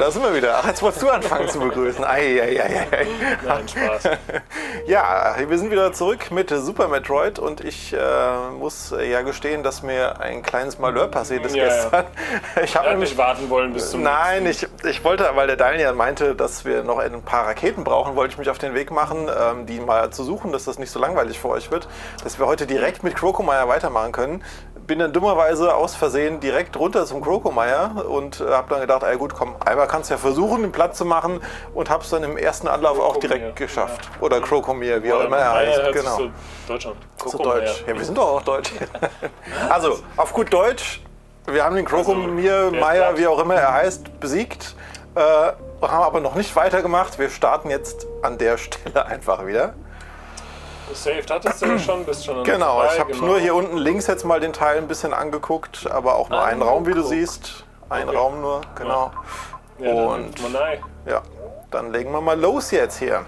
da sind wir wieder. Ach, jetzt wolltest du anfangen zu begrüßen. Ei. Nein, Spaß. Ja, wir sind wieder zurück mit Super Metroid und ich muss ja gestehen, dass mir ein kleines Malheur passiert ist gestern. Ja. Ich habe nicht warten wollen bis zum Nein, ich wollte, weil der Daniel meinte, dass wir noch ein paar Raketen brauchen, wollte ich mich auf den Weg machen, die mal zu suchen, dass das nicht so langweilig für euch wird, dass wir heute direkt mit Crocomire weitermachen können. Bin dann dummerweise aus Versehen direkt runter zum Crocomire und habe dann gedacht, ey gut, komm, einmal kannst du ja versuchen, den Platz zu machen und habe es dann im ersten Anlauf auch direkt geschafft. Ja. Oder Crocomire, wie auch immer er heißt. Genau. Zu Deutschland. Zu Deutsch. Ja, wir sind doch auch Deutsch. Also, auf gut Deutsch, wir haben den Crocomire, Meier, wie auch immer er heißt, besiegt, haben aber noch nicht weitergemacht. Wir starten jetzt an der Stelle einfach wieder. Saved hattest du schon, bist schon Genau, ich habe nur hier unten links jetzt mal den Teil ein bisschen angeguckt, aber auch nur einen Raum, wie du siehst. Ein Raum nur, genau. Ja, und ja, dann legen wir mal los jetzt hier.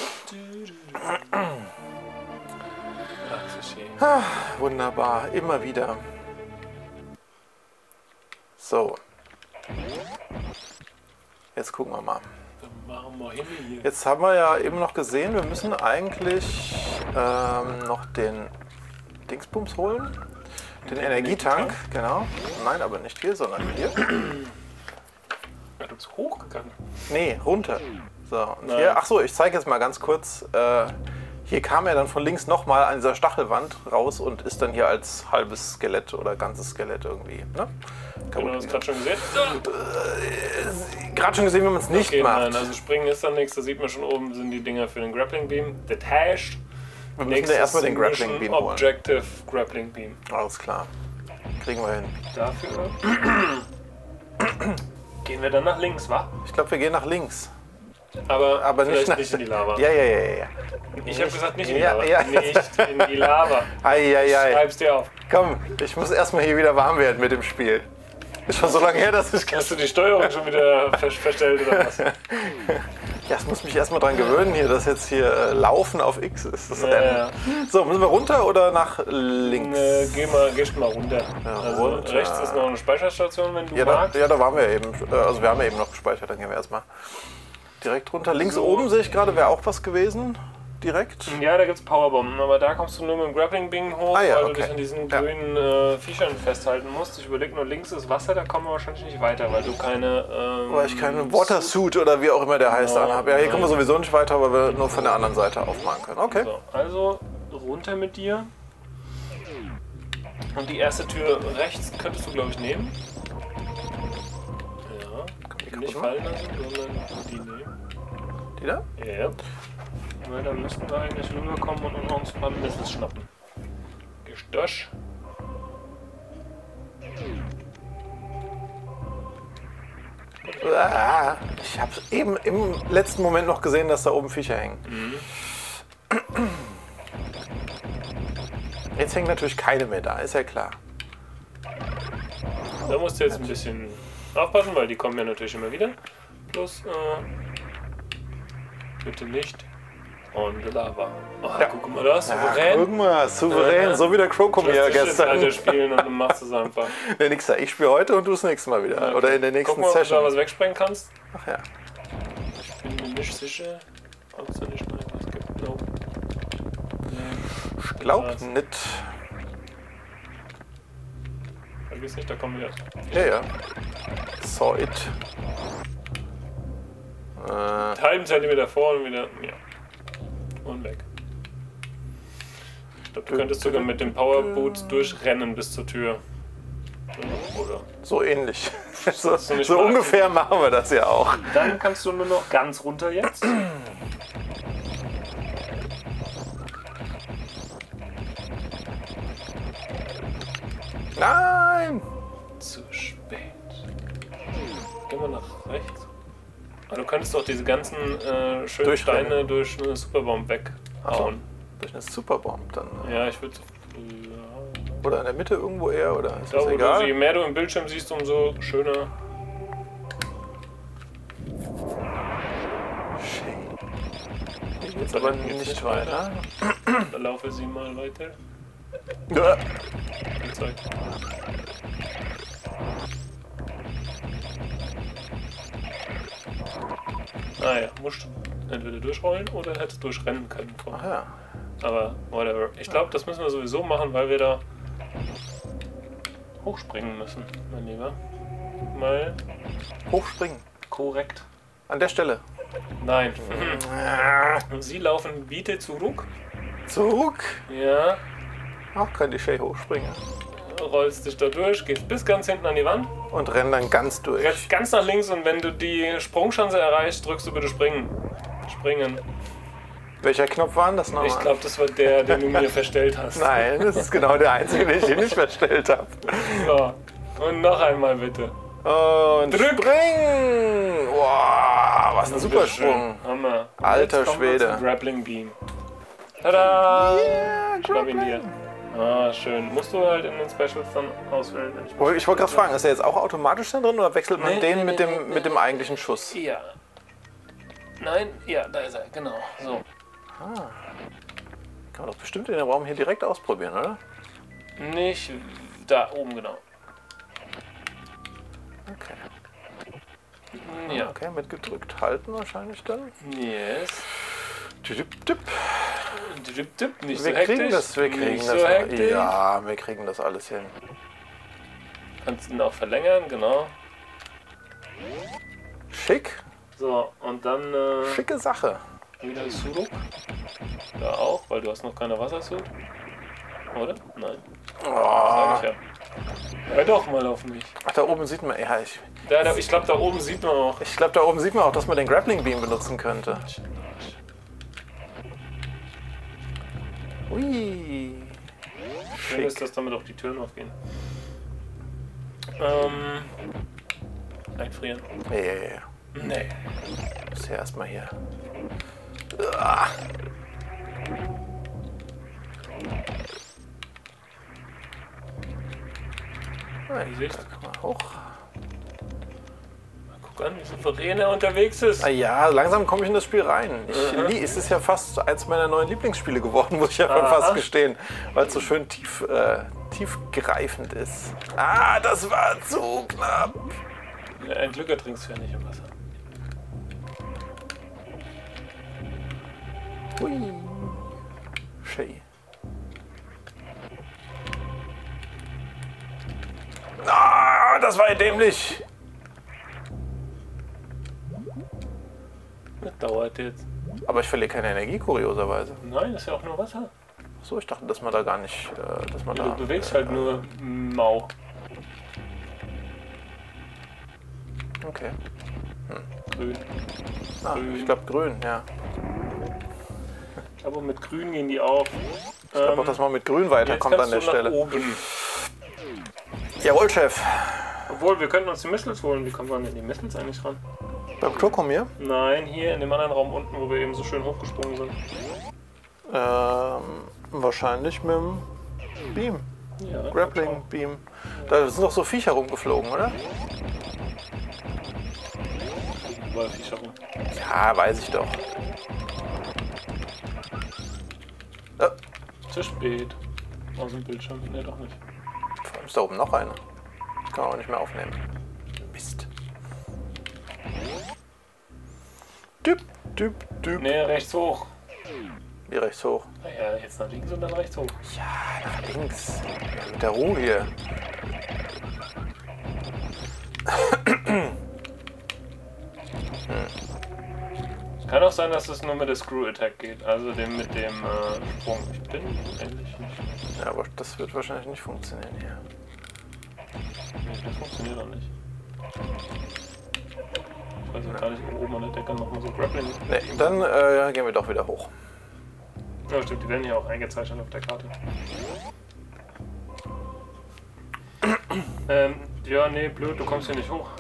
Ah, wunderbar, immer wieder. So. Jetzt gucken wir mal. Jetzt haben wir ja eben noch gesehen, wir müssen eigentlich noch den Dingsbums holen. Den Energietank, genau. Nein, aber nicht hier, sondern hier. Ja, du bist hochgegangen. Nee, runter. So, und hier, ach so, ich zeige jetzt mal ganz kurz. Hier kam er dann von links nochmal an dieser Stachelwand raus und ist dann hier als halbes Skelett oder ganzes Skelett irgendwie. Ne? Genau, das gerade schon gesehen? Gerade schon gesehen, wie man es nicht macht. Nein, also springen ist dann nichts, da sieht man schon oben sind die Dinger für den Grappling Beam. Detached. Wir müssen ja erstmal den Grappling Beam holen. Objective Grappling Beam. Alles klar. Kriegen wir hin. Dafür gehen wir dann nach links, wa? Ich glaube, wir gehen nach links. Aber nicht in die Lava. Ja. Ich habe gesagt, nicht in die Lava. Nicht in die Lava. Schreib's dir auf. Komm, ich muss erstmal hier wieder warm werden mit dem Spiel. Ist schon so lange her, dass ich... Hast du die Steuerung schon wieder verstellt oder was? Ja, ich muss mich erstmal dran gewöhnen hier, dass jetzt hier Laufen auf X ist. Das Rennen. So, müssen wir runter oder nach links? Gehst mal runter. Ja, also runter. Rechts ist noch eine Speicherstation, wenn du magst. Da waren wir eben. Also wir haben ja eben noch gespeichert, dann gehen wir erstmal direkt runter. Links oben sehe ich gerade, wäre auch was gewesen. Direkt. Ja, da gibt es Powerbomben, aber da kommst du nur mit dem Grappling Beam hoch, weil du dich an diesen grünen Viechern festhalten musst. Ich überlege nur, links ist Wasser, da kommen wir wahrscheinlich nicht weiter, weil du keine... weil ich keinen Watersuit oder wie auch immer der heißt anhabe. Ja, hier kommen wir sowieso nicht weiter, weil wir nur von der anderen Seite aufmachen können. Okay. So, also runter mit dir. Und die erste Tür rechts könntest du, glaube ich, nehmen. Ja, nicht fallen lassen, sondern die nehmen. Die da? Ja. Weil dann müssten wir eigentlich rüberkommen und uns ein paar Missiles schnappen. Gestösch. Ich habe eben im letzten Moment noch gesehen, dass da oben Viecher hängen. Jetzt hängen natürlich keine mehr da, ist ja klar. Da musst du jetzt ein bisschen aufpassen, weil die kommen ja natürlich immer wieder. Plus, bitte nicht. Und Lava. Oh, ja. Guck mal, das souverän. Guck mal, souverän, so wie der Crocomire gestern. Alter spielen und du machst es einfach. Der Nixer, ich spiele heute und du das nächste Mal wieder. Okay. Oder in der nächsten Session. Session. Ob du da was wegsprengen kannst. Ach ja. Ich bin mir nicht sicher, ob es da nicht noch etwas gibt. Nope. Ich glaub nicht. Vergiss nicht, da kommen wir. Ja. Saw it. Einen halben Zentimeter vor und wieder. Ja. Und weg. Ich glaube, du könntest sogar mit dem Powerboot durchrennen bis zur Tür. Oder? So ähnlich. so ungefähr machen wir das ja auch. Dann kannst du nur noch ganz runter jetzt. Nein! Zu spät. Gehen wir nach rechts. Aber du könntest doch diese ganzen schönen Steine durch eine Superbomb weghauen. Durch eine Superbomb dann? Ja, ich würde... Oder in der Mitte irgendwo eher, oder? Ist das egal? Je mehr du im Bildschirm siehst, umso schöner. Hier geht's aber nicht weiter. Dann laufe sie mal weiter. Ja. Gezeigt. musst entweder durchrollen oder hättest durchrennen können. Ach ja. Aber whatever. Ich glaube, das müssen wir sowieso machen, weil wir da hochspringen müssen, mein Lieber. Mal Hochspringen. korrekt. An der Stelle. Nein. Sie laufen bitte zurück. Zurück. Ja. Auch kann die Shay hochspringen. Rollst dich da durch, gehst bis ganz hinten an die Wand. Und rennen dann ganz durch. Rennst ganz nach links und wenn du die Sprungschanze erreichst, drückst du bitte springen. Springen. Welcher Knopf war denn das nochmal? Ich glaube, das war der, den du mir verstellt hast. Nein, das ist genau der einzige, den ich nicht verstellt habe. So. Und noch einmal bitte. Und Drück. springen! Wow, was ein super Sprung. Hammer. Und Alter jetzt kommen wir Schwede. zum Grappling Beam. Tada! Yeah, Schnapp ihn dir. Ah, schön. Musst du halt in den Specials dann auswählen. Wenn Ich wollte gerade fragen, ist er jetzt auch automatisch da drin oder wechselt man Nee, den nee, mit, nee, dem, nee, mit dem eigentlichen Schuss? Ja. Nein, ja, da ist er. Genau. So. Kann man doch bestimmt in dem Raum hier direkt ausprobieren, oder? Nicht da oben, genau. Okay. Ja. Okay, mit gedrückt halten wahrscheinlich dann. Yes. Tipp, tipp. Nicht so Wir hektisch. kriegen das, wir kriegen Nicht das. so hektisch. Ja, wir kriegen das alles hin. Kannst ihn auch verlängern, genau. Schick, So, und dann schicke Sache. wieder zurück. Da auch, weil du hast noch keine Wassersuit. Oder? Nein. Sag ich ja. Hör doch mal auf mich. Ach, da oben sieht man, ja, ich Ich glaube, da oben sieht man auch. glaube, da oben sieht man auch, dass man den Grappling Beam benutzen könnte. Ui. Schön ist, dass damit auch die Türen aufgehen. Einfrieren. Nee, Nee. muss ja erstmal hier. Ah. Wie siehst du? Guck mal hoch. Guck an, wie souverän er unterwegs ist. Ah ja, langsam komme ich in das Spiel rein. Es ist ja fast eins meiner neuen Lieblingsspiele geworden, muss ich ja schon fast gestehen, weil es so schön tiefgreifend ist. Ah, das war zu knapp. Ja, ein Glück ertrinkst du ja nicht im Wasser. Hui. Shay. Ah, das war ja dämlich. Das dauert jetzt. Aber ich verliere keine Energie, kurioserweise. Nein, das ist ja auch nur Wasser. So, ich dachte, dass man da gar nicht, dass man Ja, da... du bewegst halt nur mau. Okay. Grün. Ah, ich glaube grün, ja. Aber mit Grün gehen die auf. Ich glaube auch, dass man mit grün weiterkommt an der Stelle. Oben. Jawohl, Chef. Obwohl, wir könnten uns die Missiles holen. Wie kommen wir denn in die Missiles eigentlich ran? Beim Krokomir? Nein, hier in dem anderen Raum unten, wo wir eben so schön hochgesprungen sind. Wahrscheinlich mit dem Beam. Ja, Grappling Beam. Da sind doch so Viecher rumgeflogen, oder? Überall Viecher rum. Ja, weiß ich doch. Zu spät. Aus dem Bildschirm. Ne, doch nicht. Vor allem ist da oben noch eine. Kann man auch nicht mehr aufnehmen. Mist. Düpp, düpp, düpp. Ne, rechts hoch. Wie rechts hoch? Naja, jetzt nach links und dann rechts hoch. Ja, nach links. Ja, mit der Ruhe hier. Es kann auch sein, dass es nur mit der Screw Attack geht. Also dem mit dem Sprung. Ich bin endlich nicht. Ja, aber das wird wahrscheinlich nicht funktionieren hier. Nee, das funktioniert auch nicht. Ich weiß auch gar nicht, ob oben an der Decke nochmal so Grappling. Ne, dann gehen wir doch wieder hoch. Ja, stimmt, die werden hier auch eingezeichnet auf der Karte. Ja, nee, blöd, du kommst hier nicht hoch.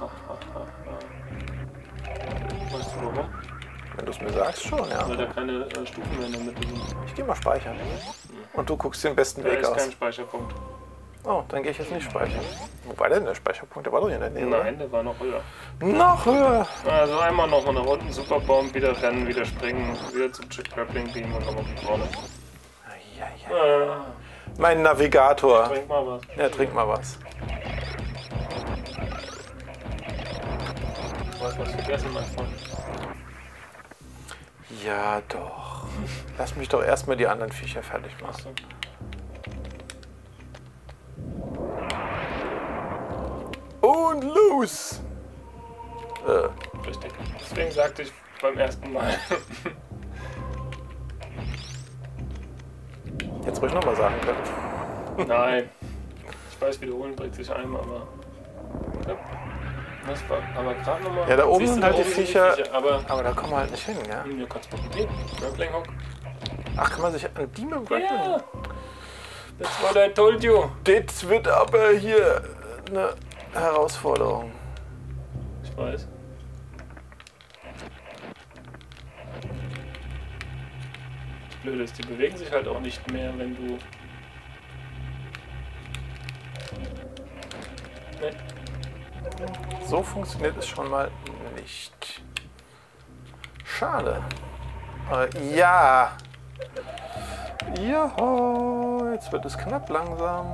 Weißt du warum? Wenn du es mir sagst, schon, ja. Weil da keine Stufen mehr in der Mitte sind. Ich gehe mal speichern. Und du guckst den besten Da Weg ist aus. kein Speicherpunkt. Oh, dann gehe ich jetzt nicht speichern. Wo war denn der Speicherpunkt? Der war doch hier in der Nähe. Nein, der war noch höher. Oder? Noch höher. Also einmal nochmal nach unten, Superbomb, wieder rennen, wieder springen, wieder zum Grappling Beam und nochmal von vorne. Mein Navigator. Trink mal was. Ja, trink mal was. Du hast was vergessen, mein Freund. Ja, doch. Lass mich doch erstmal die anderen Viecher fertig machen. Und los! Richtig. Deswegen sagte ich beim ersten Mal. Jetzt ruhig nochmal sagen können. Nein. Ich weiß, wiederholen bringt sich ein, aber. Ja. Das war aber gerade nochmal. Ja, da oben sind halt die Viecher. Aber da kommen wir halt nicht hin, ja? Ja, kannst du mal probieren. Grappling Hook. Ach, kann man sich an die mit dem Grappling? Ja. That's what I told you. Das wird aber hier eine Herausforderung. Ich weiß. Das Blöde ist, die bewegen sich halt auch nicht mehr, wenn du... Nee. So funktioniert es schon mal nicht. Schade. Ja. Ja, jetzt wird es knapp langsam.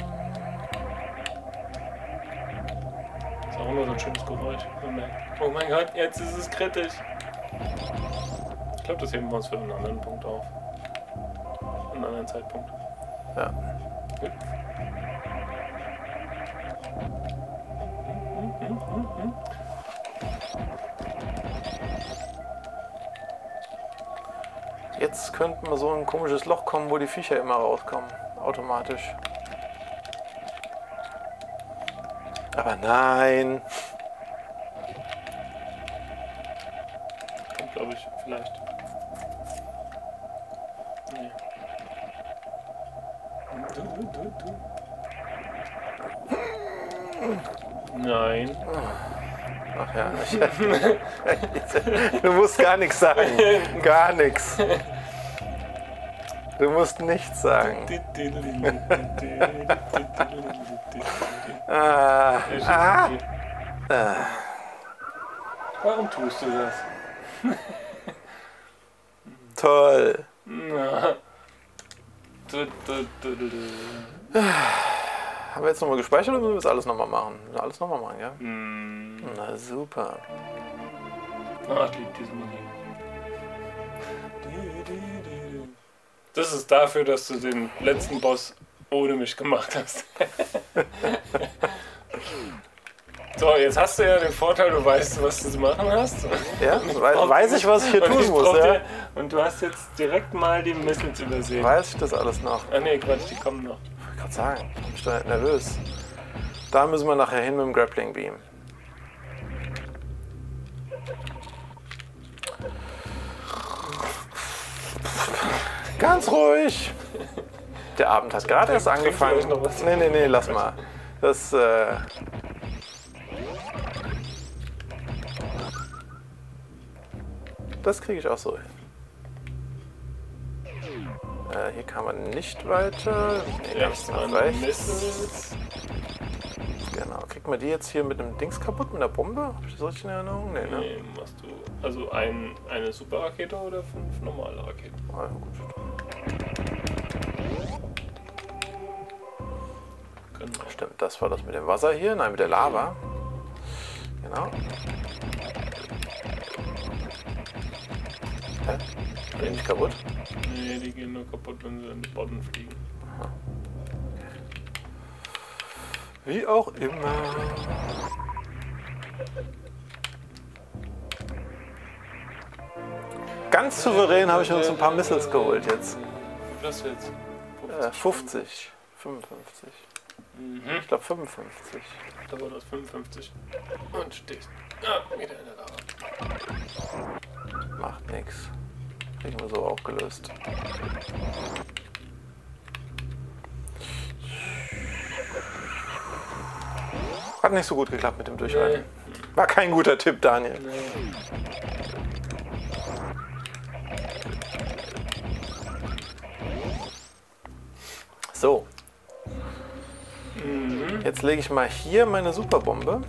Das ist auch nur so ein schönes Geräusch. Oh mein Gott, jetzt ist es kritisch. Ich glaube, das heben wir uns für einen anderen Punkt auf. Einen anderen Zeitpunkt. Ja. Gut. Jetzt könnten wir so ein komisches Loch kommen, wo die Viecher immer rauskommen. Automatisch. Aber nein. Kommt, glaube ich, vielleicht. Nee. Nein. Ach ja. Du musst gar nichts sagen. Gar nichts. Du musst nichts sagen. Warum tust du das? Toll. Na. Haben wir jetzt nochmal gespeichert oder müssen wir das alles nochmal machen? Alles nochmal machen, ja? Mm. Na super. Ah, ich liebe diese Musik. Das ist dafür, dass du den letzten Boss ohne mich gemacht hast. So, jetzt hast du ja den Vorteil, du weißt, was du zu machen hast. Ja, weiß ich, was ich hier tun muss, ja? Und du hast jetzt direkt mal die Missiles übersehen. Weiß ich das alles noch? Ah ne, Quatsch, die kommen noch. Ich wollte gerade sagen, ich bin schon nervös. Da müssen wir nachher hin mit dem Grappling Beam. Ganz ruhig. Der Abend hat gerade erst angefangen. Nee, lass mal. Das kriege ich auch so hin. Hier kann man nicht weiter. Nee, ganz nach rechts. Genau. Kriegt man die jetzt hier mit einem Dings kaputt, mit einer Bombe? Habe ich das richtig in Erinnerung? Nee, ne? Nee, machst du. Also eine Superrakete oder 5 normale Raketen? Ah, gut. Genau. Stimmt, das war das mit dem Wasser hier. Nein, mit der Lava. Genau. Hä? Gehen nicht kaputt? Nee, die gehen nur kaputt, wenn sie in den Boden fliegen. Aha. Wie auch immer. Ganz souverän habe ich uns ein paar Missiles geholt jetzt. Was jetzt? 50. 55. Mhm. Ich glaube 55. Da war das 55. Und stehst. Ah, wieder in der Lava. Macht nichts. Kriegen wir so auch gelöst. Hat nicht so gut geklappt mit dem Durchhalten. Nee. War kein guter Tipp, Daniel. Nee. So. Mhm. Jetzt lege ich mal hier meine Superbombe.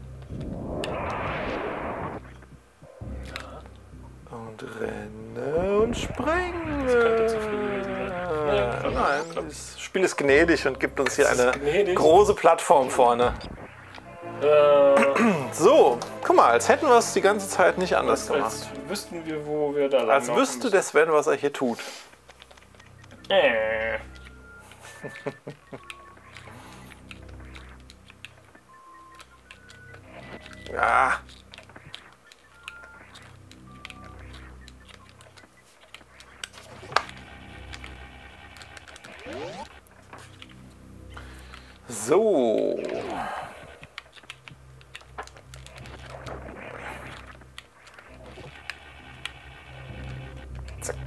Und renne und springe. Das könnte zu früh gewesen sein. Nee, Nein, das Spiel ist gnädig und gibt uns hier eine gnädig? große Plattform vorne. So, guck mal, als hätten wir es die ganze Zeit nicht anders gemacht. Als wüssten wir, wo wir da lang Als wüsste der Sven, was er hier tut. Ja. So. Zack.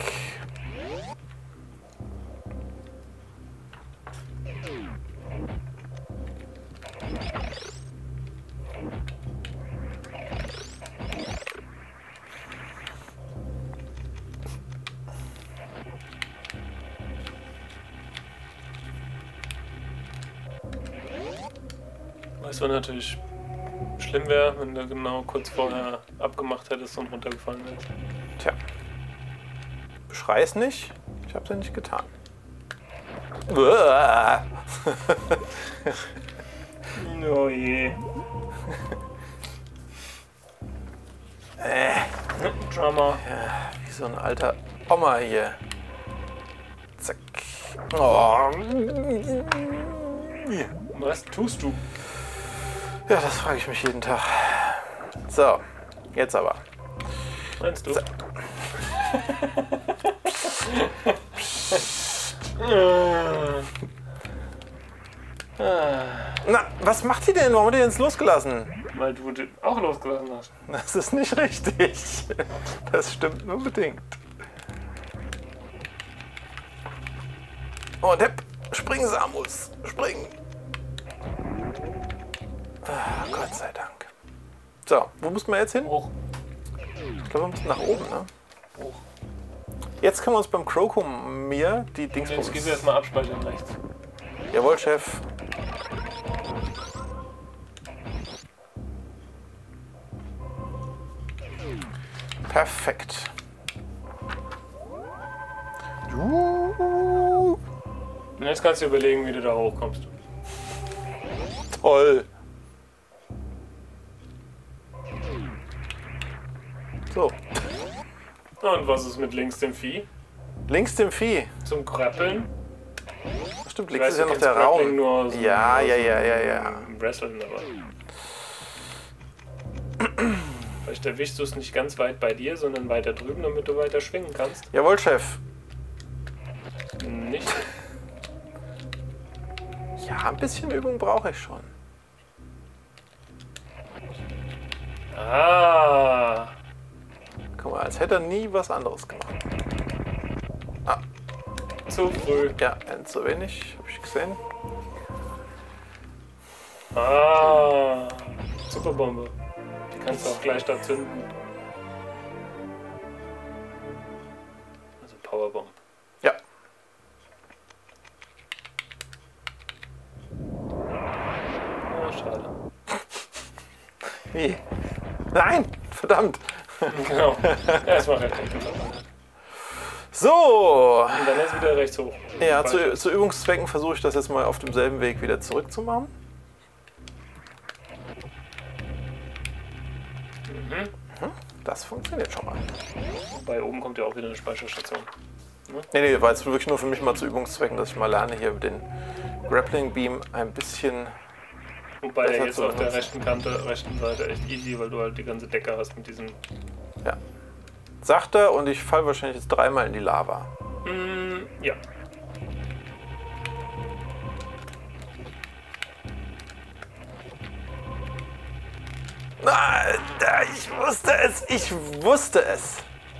Weißt du, natürlich schlimm wäre, wenn du genau kurz vorher abgemacht hättest und runtergefallen wärst. Tja. Beschrei's nicht. Ich hab's ja nicht getan. Uah. Oh je. Drama. Ja, wie so ein alter Oma hier. Zack. Oh. Was tust du? Ja, das frage ich mich jeden Tag. So, jetzt aber. Meinst du? So. Na, was macht die denn? Warum hat die denn jetzt losgelassen? Weil du den auch losgelassen hast. Das ist nicht richtig. Das stimmt nur bedingt. Oh, Depp. Spring, Samus. Spring. Ah, Gott sei Dank. So, wo muss man jetzt hin? Hoch. Ich glaube, wir müssen nach oben, ne? Hoch. Jetzt können wir uns beim Crocomir die Jetzt Dingsbums... gehst du erstmal abspeichern rechts. Jawohl, Chef. Perfekt. Und jetzt kannst du überlegen, wie du da hochkommst. Toll. So, Und was ist mit links dem Vieh? links dem Vieh. Zum Grappeln? Stimmt, Ich links weiß, ist ja du noch kennst der Grappling Raum. nur so Ja. Wrestling, aber... Vielleicht erwischst du es nicht ganz weit bei dir, sondern weiter drüben, damit du weiter schwingen kannst. Jawohl, Chef. Nicht? Ja, ein bisschen Übung brauche ich schon. Ah. Guck mal, als hätte er nie was anderes gemacht. Zu früh. Ja, zu wenig, habe ich gesehen. Ah. Superbombe. Die kannst du auch gleich da zünden. Also Powerbomb. Ja. Ah, schade. Wie? Nein! Verdammt! Genau. Erstmal rechts hoch. So! Und dann ist wieder rechts hoch. Ja, zu Übungszwecken versuche ich das jetzt mal auf demselben Weg wieder zurückzumachen. Das funktioniert schon mal. Bei oben kommt ja auch wieder eine Speicherstation. Nee, war jetzt wirklich nur für mich mal zu Übungszwecken, dass ich mal lerne, hier den Grappling Beam ein bisschen... Wobei der besser jetzt zu auf der benutzen. rechten Seite echt easy, weil du halt die ganze Decke hast mit diesem... Ja. Sagt er und ich falle wahrscheinlich jetzt dreimal in die Lava. Ja. Nein, ich wusste es, ich wusste es.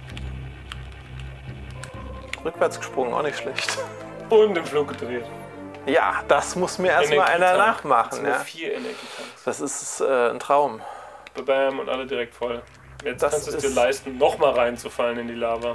Rückwärts gesprungen, auch nicht schlecht. Und im Flug gedreht. Ja, das muss mir erstmal einer nachmachen. Ja. 4 Energietanks. Das ist ein Traum. Bam und alle direkt voll. Jetzt Das kannst du es dir ist- leisten, nochmal reinzufallen in die Lava.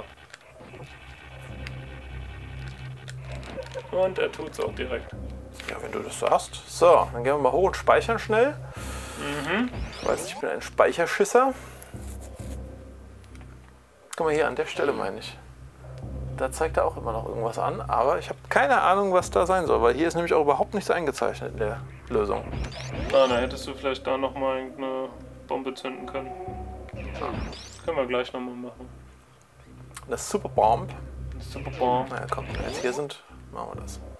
Und er tut's auch direkt. Ja, wenn du das sagst. So, dann gehen wir mal hoch und speichern schnell. Ich weiß, ich bin ein Speicherschisser. Guck mal hier, an der Stelle meine ich. Da zeigt er auch immer noch irgendwas an, aber ich habe keine Ahnung, was da sein soll, weil hier ist nämlich auch überhaupt nichts eingezeichnet in der Lösung. Ah, da hättest du vielleicht da nochmal eine Bombe zünden können. Können wir gleich nochmal machen. Eine Superbomb. Eine Superbomb. Na ja, komm, wenn wir jetzt hier sind, machen wir das.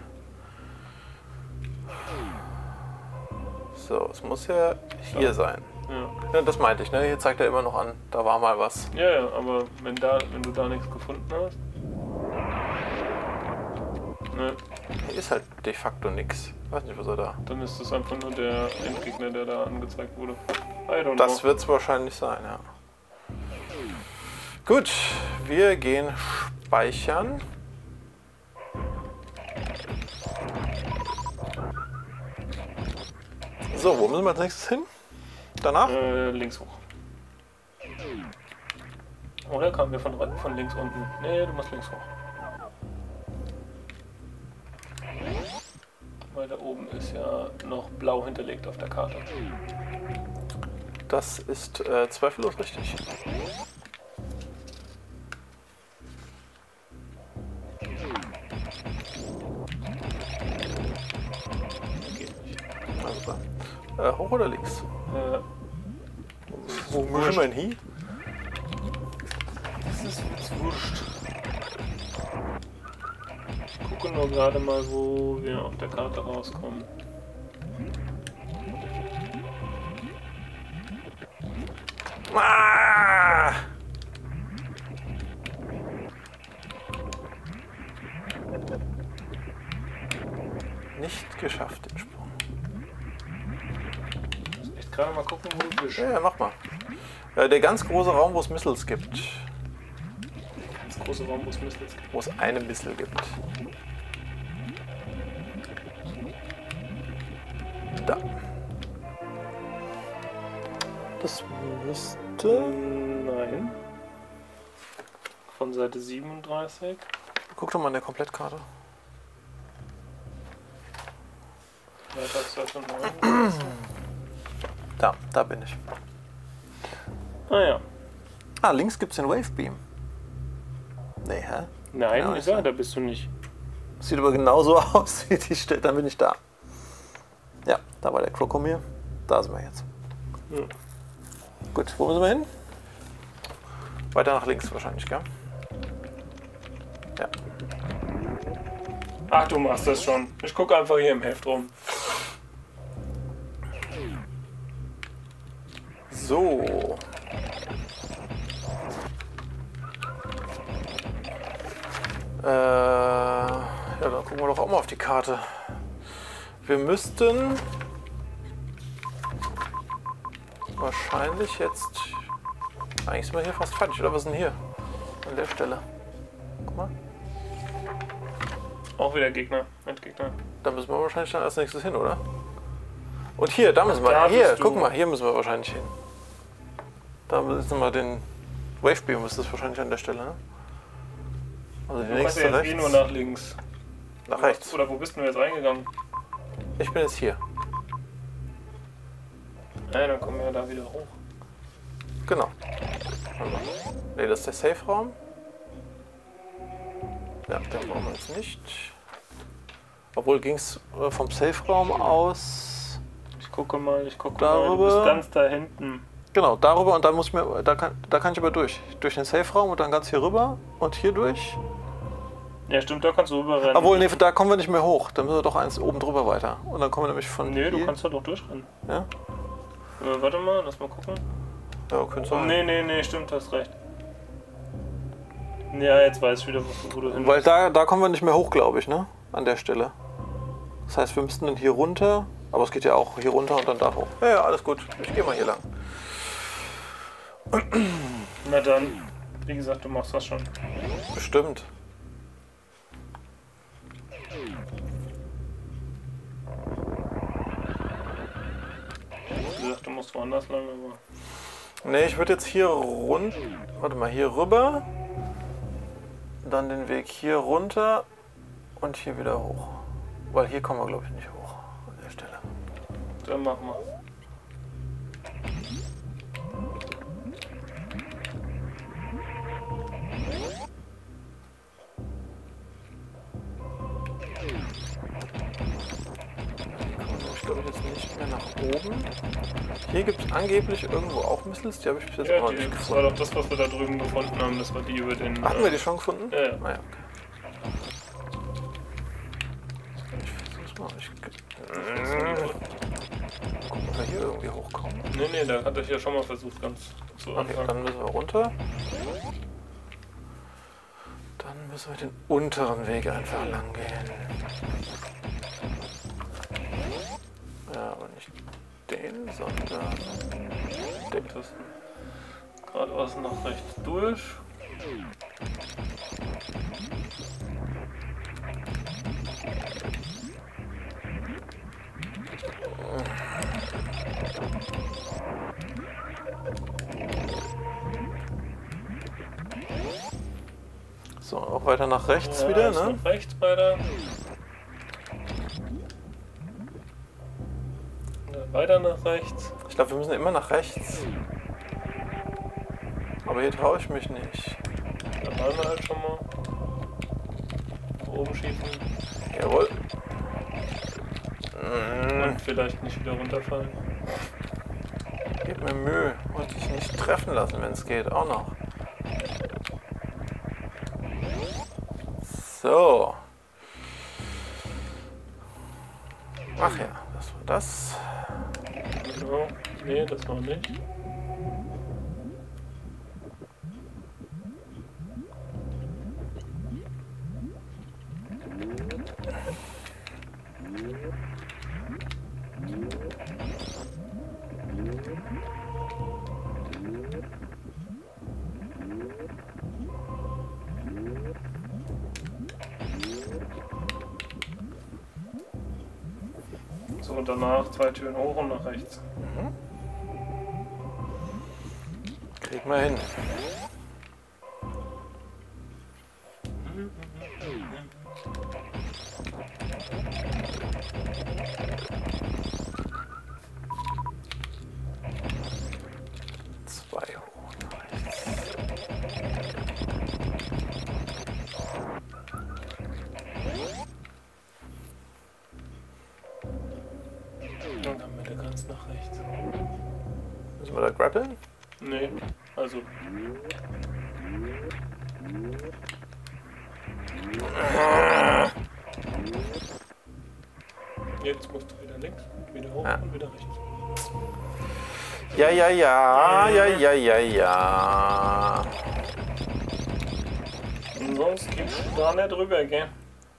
So, es muss ja hier sein. Ja. Ja, das meinte ich, ne? Hier zeigt er immer noch an, da war mal was. Ja, ja, aber wenn du da nichts gefunden hast. Ne, Hier ist halt de facto nix. Ich weiß nicht, was er da. dann ist das einfach nur der Endgegner, der da angezeigt wurde. I don't Das know. wird es wahrscheinlich sein, ja. Gut, wir gehen speichern. So, wo müssen wir als nächstes hin? Danach? Links hoch. Oder kamen wir von links unten? Nee, du musst links hoch. Weil da oben ist ja noch blau hinterlegt auf der Karte. Das ist zweifellos richtig. Geht nicht. Also, hoch oder links? Wo müssen wir hin? Das ist jetzt wurscht. Ich gucke nur gerade mal, wo wir auf der Karte rauskommen. Ah! Nicht geschafft, den Sprung. Ich muss echt gerade mal gucken, wo du bist. Ja, mach mal. Der ganz große Raum, wo es Missiles gibt. Das große Raum, wo es Missiles gibt. Wo es eine Missile gibt. Da. Das müsste... Nein. Von Seite 37. Guck doch mal in der Komplettkarte. Ja, das Seite 9. Da bin ich. Ah ja. Ah, links gibt es den Wavebeam. Nee, hä? Nein, Genau, ich sag, da bist du nicht. Sieht aber genauso aus wie die Stelle. Dann bin ich da. Ja, da war der Krokomir. Da sind wir jetzt. Ja. Gut, wo müssen wir hin? Weiter nach links wahrscheinlich, gell? Ja. Ach, du machst das schon. Ich gucke einfach hier im Heft rum. So. Ja, dann gucken wir doch auch mal auf die Karte. Wir müssten wahrscheinlich jetzt... Eigentlich sind wir hier fast fertig, oder was ist denn hier? An der Stelle. Guck mal. Auch wieder Gegner, Endgegner. Da müssen wir wahrscheinlich dann als nächstes hin, oder? Und hier, da müssen wir. Da Hier, bist du. guck mal, hier müssen wir wahrscheinlich hin. Da müssen wir den Wavebeam, ist das wahrscheinlich an der Stelle, ne? Also die Du kannst nächste ja jetzt rechts. nur nach links. Nach rechts. Oder wo bist du jetzt reingegangen? Ich bin jetzt hier. Ja, dann kommen wir da wieder hoch. Genau. Ne, das ist der Safe-Raum. Ja, den brauchen wir jetzt nicht. Obwohl ging es vom Safe-Raum aus. Ich gucke mal, Du Darüber. bist ganz da hinten. Genau, darüber und dann muss mir. Da kann ich aber durch. Durch den Safe-Raum und dann ganz hier rüber und hier durch. Ja, stimmt, da kannst du rüberrennen. Obwohl, nee, da kommen wir nicht mehr hoch. Dann müssen wir doch eins oben drüber weiter. Und dann kommen wir nämlich von. Nee, du hier. kannst da doch durchrennen. Ja? Warte mal, lass mal gucken. Ja, könnte Oh, sein. nee, stimmt, hast recht. Ja, jetzt weiß ich wieder, wo du hin Weil da kommen wir nicht mehr hoch, glaube ich, ne? An der Stelle. Das heißt, wir müssten dann hier runter. Aber es geht ja auch hier runter und dann da hoch. Ja, alles gut. Ich gehe mal hier lang. Na dann, wie gesagt, du machst das schon. Bestimmt. Wie gesagt, du musst woanders lang, aber... Ne, ich würde jetzt hier runter. Warte mal, hier rüber. Dann den Weg hier runter und hier wieder hoch. Weil hier kommen wir, glaube ich, nicht hoch an der Stelle. Dann mach mal. jetzt nicht mehr nach oben. Hier gibt es angeblich irgendwo auch Missiles, die habe ich bis jetzt Ja, auch noch nicht das gefunden. war doch das, was wir da drüben gefunden haben. Das war die über den... Hatten wir die schon gefunden? Ja, ja. Ah, ja, okay. Ich versuch's mal. Gucken, ob wir hier irgendwie hochkommen. Nee, da hatte ich ja schon mal versucht, ganz zu Okay, Anfang. dann müssen wir runter. Dann müssen wir den unteren Weg einfach lang gehen. Ja, aber nicht den, sondern den. Das geradeaus nach rechts durch. So, auch weiter nach rechts Ja, wieder, ist ne? nach rechts weiter. Dann weiter nach rechts. Ich glaube, wir müssen immer nach rechts. Aber hier traue ich mich nicht. Da waren wir halt schon mal. Nach oben schießen. Jawohl. Und vielleicht nicht wieder runterfallen. Gib mir Mühe und dich nicht treffen lassen, wenn es geht, auch noch. So. Ach ja, das war das. Genau. Nee, das war nicht. So, und danach 2 Türen hoch und nach rechts. Krieg mal hin. Zwei hoch. Und dann bitte ganz nach rechts. Müssen wir da grappeln? Nee, also. Jetzt musst du wieder links, wieder hoch Ja. und wieder rechts. Ja, ja, ja, ja, ja, ja, ja. Und sonst gehst du da nicht rüber, gell?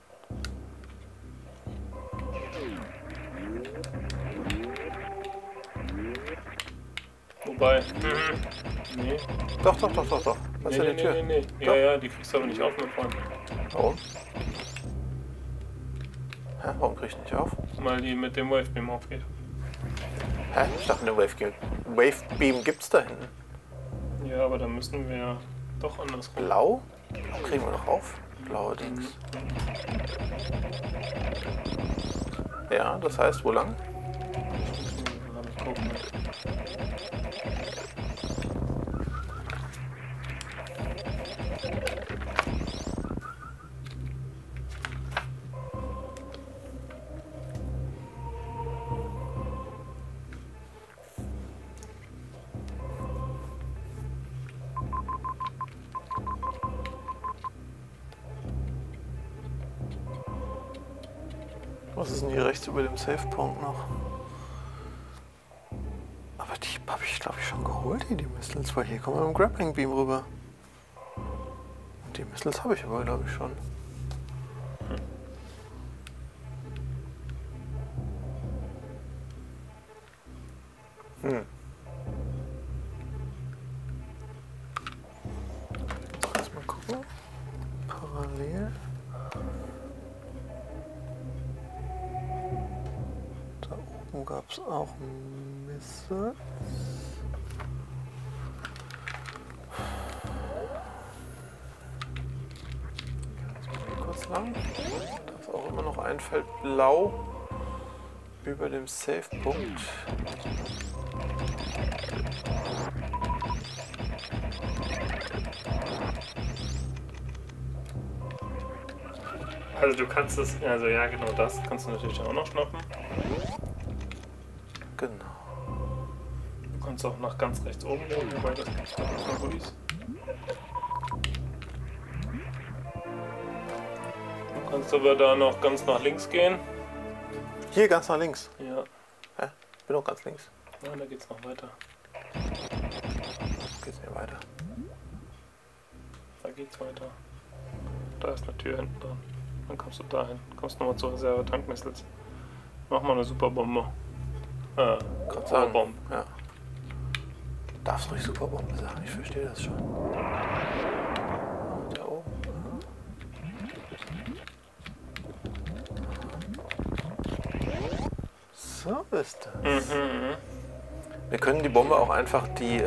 Wobei. Nee. Doch, doch, doch, doch, doch. Was ist Nee, ja die Tür? nee. Doch. Ja, die kriegst du aber nicht auf, mein Freund. Warum? Hä? Warum krieg ich nicht auf? Weil die mit dem Wavebeam aufgeht. Hä? Ich dachte, eine Wavebeam gibt's da hinten. Ja, aber dann müssen wir ja doch andersrum. Blau? Blau kriegen wir noch auf. Blaue Dings. Ja, das heißt, wo lang? Ich muss mal gucken. Was ist denn hier rechts über dem Safe-Punkt noch? Aber die habe ich, glaube ich, schon geholt, die Missiles, weil hier kommen wir mit dem Grappling Beam rüber. Und die Missiles habe ich aber, glaube ich, schon. Lass mal gucken. Parallel. Da oben gab es auch Missiles. Jetzt mal hier kurz lang. Da ist auch immer noch ein Feld blau über dem Safe-Punkt. Also du kannst es, also ja genau das kannst du natürlich auch noch schnappen. Genau. Du kannst auch nach ganz rechts oben gehen, wobei das gibt es gar nicht mehr Goodies. Du kannst aber da noch ganz nach links gehen. Hier ganz nach links. Ja. Hä? Ich bin doch ganz links. Nein, da geht's noch weiter. Geht's mir weiter? Da geht's weiter. Da ist eine Tür hinten dran. Dann kommst du dahin. Kommst nochmal zur Reserve-Tankmissiles. Mach mal eine Superbombe. Gott sagen. Bombe. Ja. Du darfst ruhig Superbombe sagen, ich verstehe das schon. Da oben. So ist das. Wir können die Bombe auch einfach die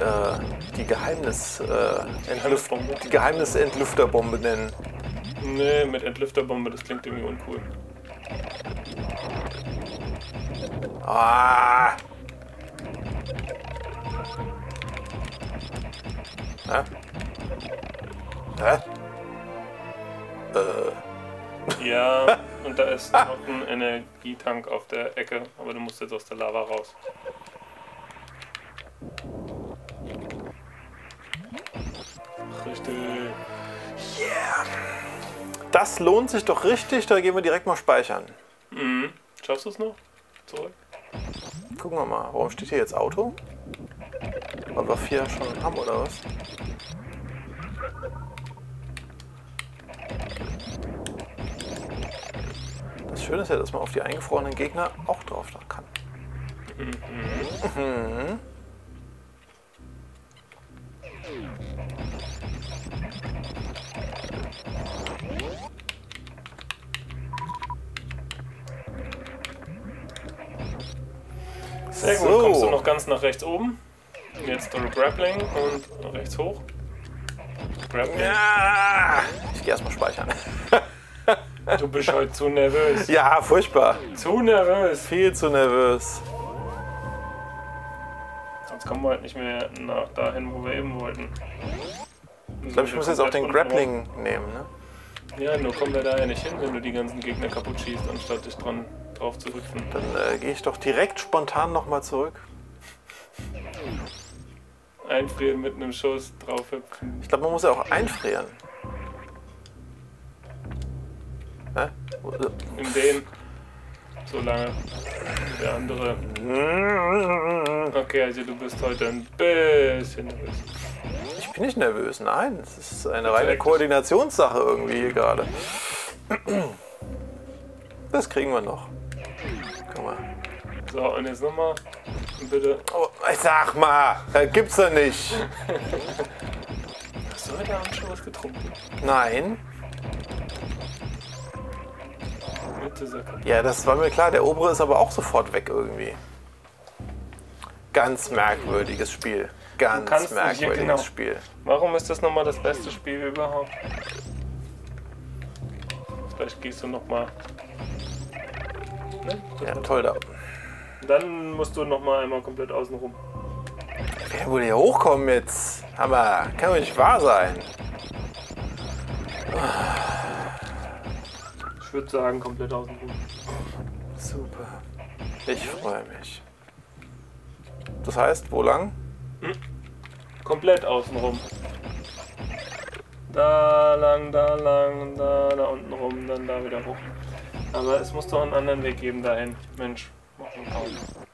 Geheimnisentlüfterbombe nennen. Nee, mit Entlüfterbombe, das klingt irgendwie uncool. Ah! Hä? Hä? Ja, und da ist noch ein Energietank auf der Ecke, aber du musst jetzt aus der Lava raus. Richtig. Yeah! Das lohnt sich doch richtig, da gehen wir direkt mal speichern. Mhm. Schaffst du es noch? Zurück? Gucken wir mal, warum steht hier jetzt Auto? Weil wir 4 schon haben, oder was? Das Schöne ist ja, dass man auf die eingefrorenen Gegner auch drauf kann. Mhm. Sehr gut, So. kommst du noch ganz nach rechts oben. Jetzt Grappling und rechts hoch. Grappling. Ja, ich gehe erstmal speichern. Du bist heute zu nervös. Ja, furchtbar. Zu nervös. Viel zu nervös. Sonst kommen wir halt nicht mehr nach dahin, wo wir eben wollten. Ich glaube, ich muss jetzt auch den Grappling nehmen, ne? Ja, nur kommen wir da ja nicht hin, wenn du die ganzen Gegner kaputt schießt, anstatt dich drauf zu hüpfen. Dann gehe ich doch direkt spontan nochmal zurück. Einfrieren mit einem Schuss, drauf hüpfen. Ich glaube, man muss ja auch einfrieren. Hä? In den. So lange. Der andere. Okay, also du bist heute ein bisschen nervös. Ich bin nicht nervös, nein. Es ist eine reine Koordinationssache irgendwie hier gerade. Das kriegen wir noch. Guck mal. So, und jetzt nochmal. Bitte. Oh, sag mal, das gibt's doch nicht. Hast du heute Abend schon was getrunken? Nein. Mit dieser Kappe. Ja, das war mir klar. Der obere ist aber auch sofort weg irgendwie. Ganz merkwürdiges Spiel. Ganz kannst nicht, merkwürdiges genau. Spiel. Warum ist das nochmal das beste Spiel überhaupt? Vielleicht gehst du nochmal. Ne? Ja, toll da. Dann musst du nochmal einmal komplett außen rum. Wer wohl hier hochkommen jetzt? Hammer, kann doch nicht wahr sein. Ich würde sagen, komplett außen rum. Super. Ich freue mich. Das heißt, wo lang? Komplett außen rum. Da lang, da unten rum, dann da wieder hoch. Aber es muss doch einen anderen Weg geben dahin. Mensch, mach einen Pause.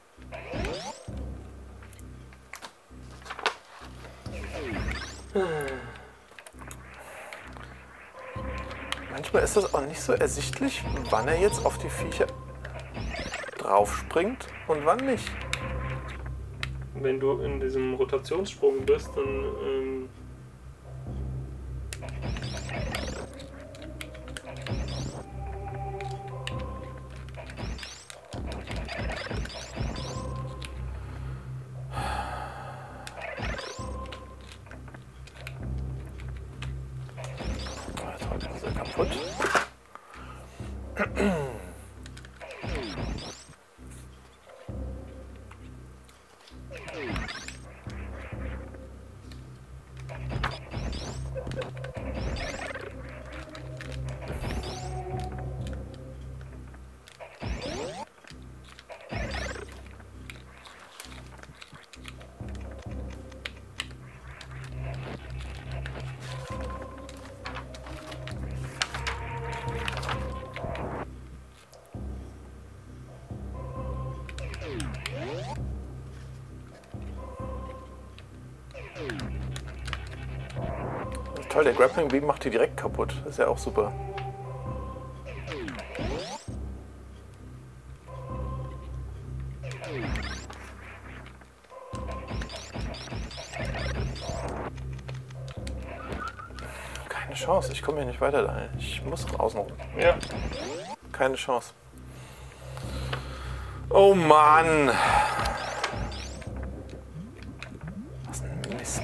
Manchmal ist das auch nicht so ersichtlich, wann er jetzt auf die Viecher draufspringt und wann nicht. Wenn du in diesem Rotationssprung bist, dann Jetzt ist er kaputt. Toll, der Grappling Beam macht die direkt kaputt. Das ist ja auch super. Keine Chance, ich komme hier nicht weiter da. Ich muss außen rum. Ja. Keine Chance. Oh Mann! Was ein Mist.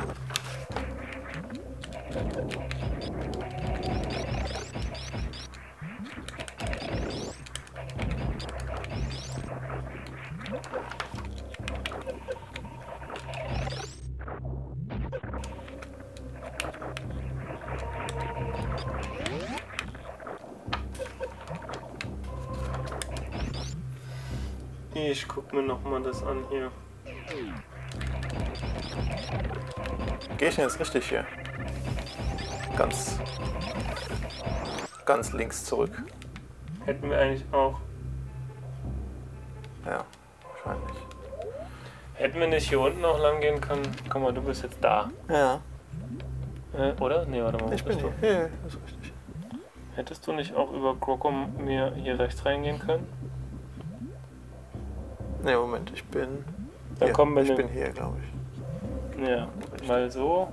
Ich guck mir nochmal das an hier. Gehe ich denn jetzt richtig hier? Ganz links zurück. Hätten wir eigentlich auch. Ja, wahrscheinlich. Hätten wir nicht hier unten noch lang gehen können? Guck mal, du bist jetzt da. Ja. Oder? Nee, warte mal. Ich bin hier. Ja, das ist richtig. Hättest du nicht auch über Crocomere hier rechts reingehen können? Ne, Moment, ich bin. Dann hier. kommen wir Ich ne- bin hier, glaube ich. Ja, weil so.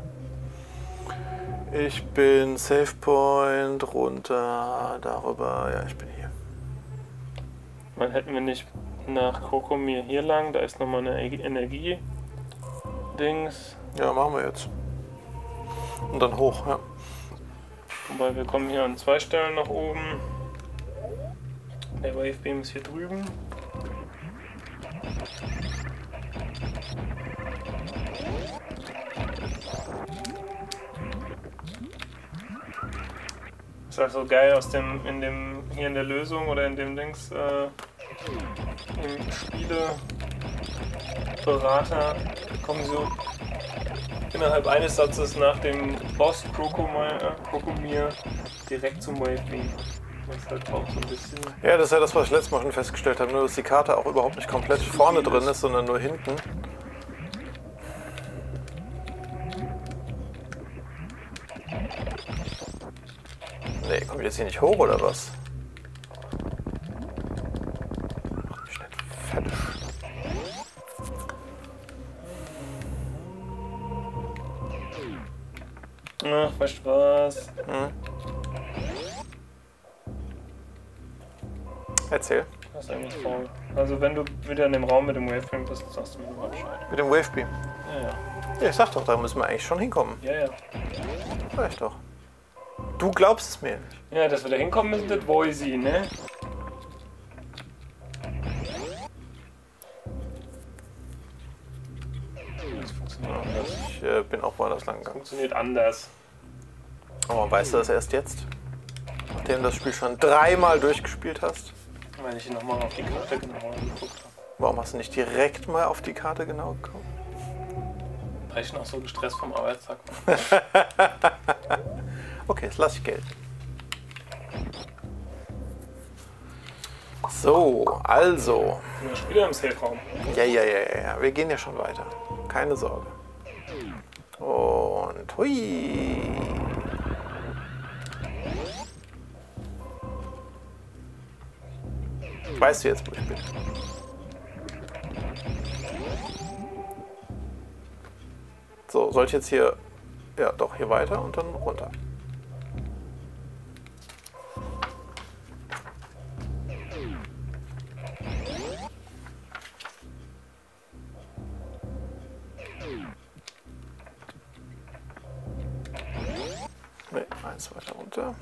Ich bin Save Point, runter, darüber. Ja, ich bin hier. Dann hätten wir nicht nach Crocomere hier lang, da ist nochmal eine Energie-Dings. Ja, machen wir jetzt. Und dann hoch, ja. Wobei wir kommen hier an 2 Stellen nach oben. Der Wavebeam ist hier drüben. Ist halt so geil aus dem, hier in der Lösung oder in dem Dings, im Spieleberater kommen so innerhalb eines Satzes nach dem Boss Crocomere direkt zum Wavebeam. Das ist halt auch so ein bisschen. Ja, das ist ja das, was ich letztes Mal schon festgestellt habe, nur dass die Karte auch überhaupt nicht komplett vorne drin ist, sondern nur hinten. Nee, kommt jetzt hier nicht hoch oder was? Mach mich nicht fertig. Ach, weißt du was? Erzähl. Das ist eigentlich faul. Also wenn du wieder in dem Raum mit dem Wavebeam bist, sagst du mir mal Bescheid. Mit dem Wavebeam. Ja, ja. Ja, ich sag doch, da müssen wir eigentlich schon hinkommen. Ja, ja. Sag ich doch. Du glaubst es mir nicht. Ja, dass wir da hinkommen müssen, das wollen sie, ne? Das funktioniert anders. Ich bin auch woanders lang gegangen. Funktioniert anders. Aber weißt du das erst jetzt? Nachdem du das Spiel schon 3-mal durchgespielt hast? Weil ich nochmal auf die Karte genauer geguckt habe. Warum hast du nicht direkt mal auf die Karte genau geguckt? Weil ich noch so gestresst vom Arbeitstag war. Okay, das lasse ich gelten. So, also. Sind wir schon wieder im Safe-Raum. Ja. Wir gehen ja schon weiter. Keine Sorge. Und hui. Weißt du jetzt, wo ich bin? So, soll ich jetzt hier... Ja, doch, hier weiter und dann runter. Ne, eins weiter runter.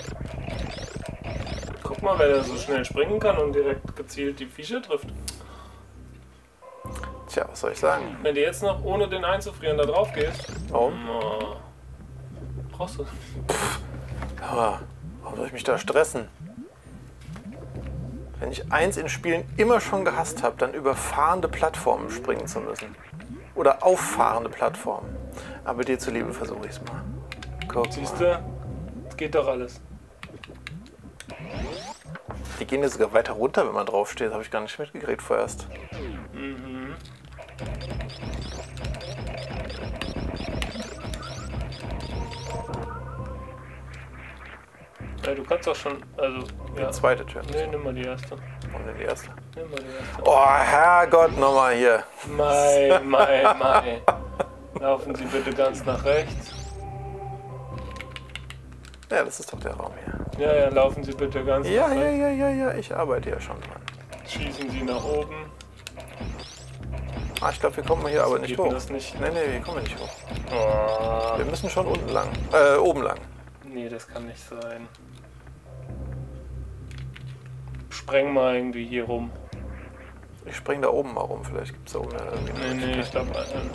Guck mal, wer da so schnell springen kann und direkt gezielt die Viecher trifft. Tja, was soll ich sagen? Wenn du jetzt noch ohne den einzufrieren da drauf gehst. Warum? Oh, brauchst du. Aber warum soll ich mich da stressen? Wenn ich eins in Spielen immer schon gehasst habe, dann über fahrende Plattformen springen zu müssen. Oder auf fahrende Plattformen. Aber dir zuliebe versuche ich es mal. Guck Siehst mal. du? Es geht doch alles. Die gehen ja sogar weiter runter, wenn man drauf steht. Habe ich gar nicht mitgekriegt vorerst. Mhm. Ja, du kannst auch schon, also, ja. Die zweite Tür. Nee, nimm mal die erste. Und dann die erste. Nimm mal die erste. Oh, Herrgott, nochmal hier. Mei. Laufen Sie bitte ganz nach rechts. Ja, das ist doch der Raum hier. Ja, laufen Sie bitte ganz Ja, nach rechts. ja, ich arbeite ja schon dran. Schießen Sie nach oben. Ah, ich glaube, wir kommen hier aber nicht Geht hoch. das nicht? Nee, wir kommen nicht hoch. Oh. Wir müssen schon unten lang. Oben lang. Nee, das kann nicht sein. Spreng mal irgendwie hier rum. Ich spring da oben mal rum. Vielleicht gibt es da oben ja irgendwie eine Nee, ich Möglichkeit. glaube,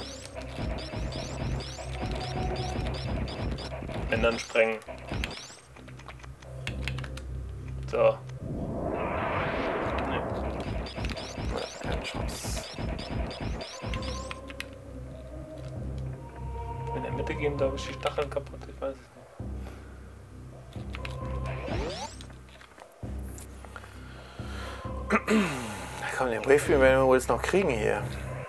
wenn dann sprengen. So. Nee. Nee, keine Chance. In der Mitte gehen, glaube ich, die Stacheln kaputt. Ich weiß es nicht. Komm, den Wavebeam werden wir wohl jetzt noch kriegen hier.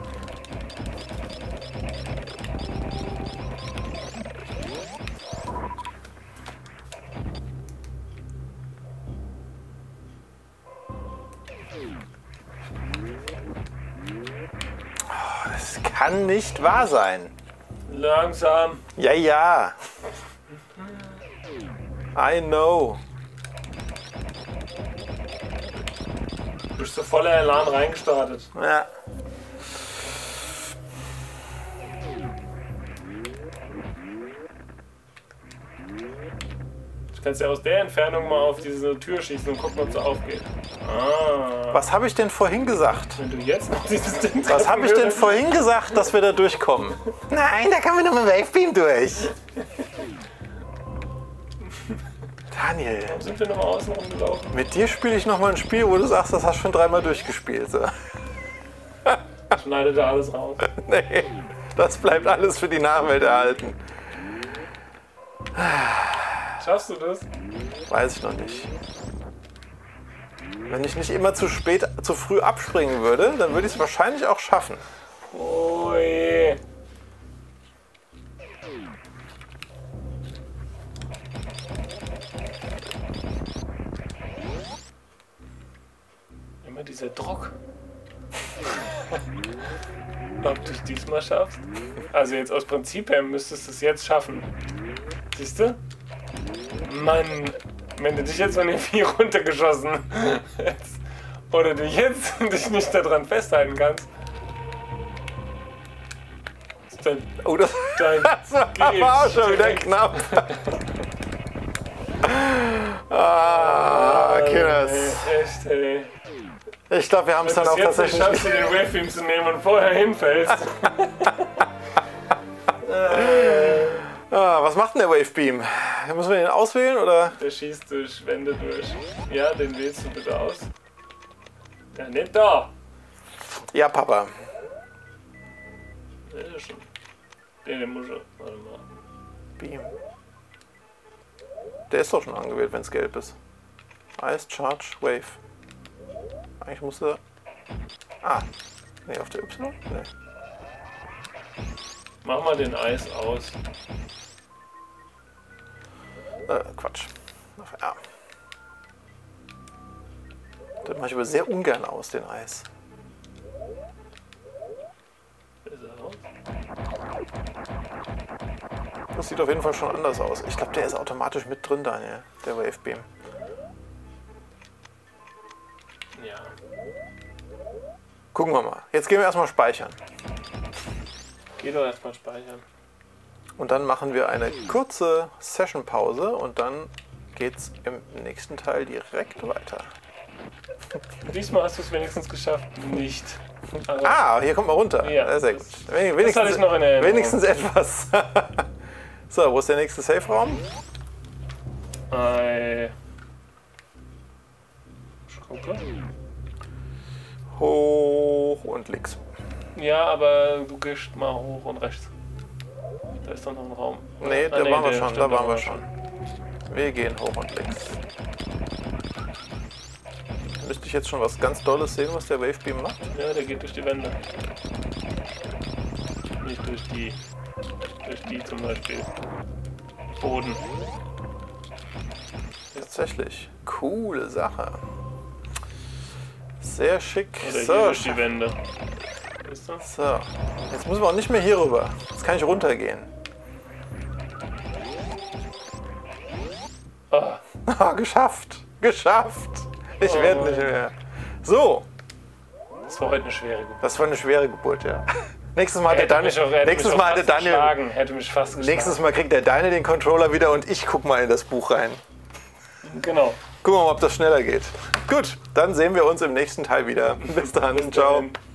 Oh, das kann nicht wahr sein. Langsam. Ja. I know. Du bist so voller Elan reingestartet. Ja. Du kannst ja aus der Entfernung mal auf diese Tür schießen und gucken, ob sie aufgeht. Ah. Was habe ich denn vorhin gesagt? Wenn du jetzt noch dieses Ding Was habe ich denn würdest. vorhin gesagt, dass wir da durchkommen? Nein, da kommen wir nur mit dem Wavebeam durch. Daniel, Sind wir nochmal außen rumgelaufen? mit dir spiele ich nochmal ein Spiel, wo du sagst, das hast du schon 3-mal durchgespielt. So. Schneide da alles raus. Nee, das bleibt alles für die Nachwelt erhalten. Schaffst du das? Weiß ich noch nicht. Wenn ich nicht immer zu früh abspringen würde, dann würde ich es wahrscheinlich auch schaffen. Oh je. Immer dieser Druck. Ob du es diesmal schaffst? Also jetzt aus Prinzip her müsstest du es jetzt schaffen. Siehst du? Mann, wenn du dich jetzt von den 4 runtergeschossen hättest, oder du jetzt dich nicht daran festhalten kannst, dann, Oh, das dann war auch schon wieder direkt. knapp. Kinders. Echt, ey. Ich glaube, wir haben es Wenn dann du auch es jetzt nicht tatsächlich. schaffst, dir den Wavebeam zu nehmen und vorher hinfällst. Was macht denn der Wavebeam? Müssen wir den auswählen oder? Der schießt durch Wände durch. Ja, den wählst du bitte aus. Ja, nicht da. Ja, Papa. Ja, ist schon. Den muss ich. Warte mal. Beam. Der ist doch schon angewählt, wenn es gelb ist. Ice, Charge, Wave. Eigentlich musste. Nee, auf der Y? Nee. Mach mal den Eis aus. Quatsch. Auf R. Das mache ich aber sehr ungern aus, den Eis. Ist er aus? Das sieht auf jeden Fall schon anders aus. Ich glaube, der ist automatisch mit drin, Daniel, der Wavebeam. Ja. Gucken wir mal. Jetzt gehen wir erstmal speichern. Geh doch erstmal speichern. Und dann machen wir eine kurze Session-Pause und dann geht's im nächsten Teil direkt weiter. Diesmal hast du es wenigstens geschafft. Nicht. Also, Hier kommt man runter. Ja, Sehr gut. das hatte Wenigstens, ich noch in Erinnerung. wenigstens etwas. So, wo ist der nächste Safe-Raum? Ich gucke. Hoch und links. Ja, aber du gehst mal hoch und rechts. Da ist doch noch ein Raum. Nee, da waren wir schon. Da waren wir schon. Wir gehen hoch und links. Müsste ich jetzt schon was ganz Dolles sehen, was der Wavebeam macht? Ja, der geht durch die Wände. Nicht durch die. Durch die zum Beispiel. Boden. Tatsächlich. Coole Sache. Sehr schick. Oder hier So, durch die Wände. Ist das? so. Jetzt müssen wir auch nicht mehr hier rüber. Jetzt kann ich runtergehen. Ah, Geschafft. Geschafft. Ich werde nicht mehr. So. das war heute eine schwere Geburt. Das war eine schwere Geburt, ja. Nächstes Mal hat der Hätte Daniel. mich auch- hätte Nächstes mich Mal auch hat der fast Daniel. geschlagen. Hätte mich fast geschlagen. Nächstes Mal kriegt der Daniel den Controller wieder und ich guck mal in das Buch rein. Genau. Gucken wir mal, ob das schneller geht. Gut, dann sehen wir uns im nächsten Teil wieder. Bis dann. Ciao. Bis dahin.